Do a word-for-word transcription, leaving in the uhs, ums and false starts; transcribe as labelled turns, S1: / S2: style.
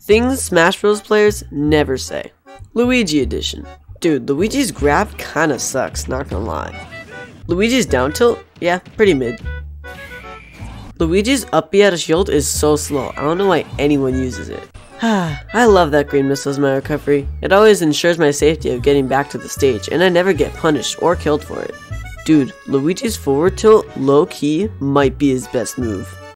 S1: Things Smash Bros. Players never say. Luigi Edition. Dude, Luigi's grab kinda sucks, not gonna lie. Luigi's down tilt? Yeah, pretty mid. Luigi's up B at a shield is so slow, I don't know why anyone uses it. I love that green missile as my recovery. It always ensures my safety of getting back to the stage, and I never get punished or killed for it. Dude, Luigi's forward tilt, low-key, might be his best move.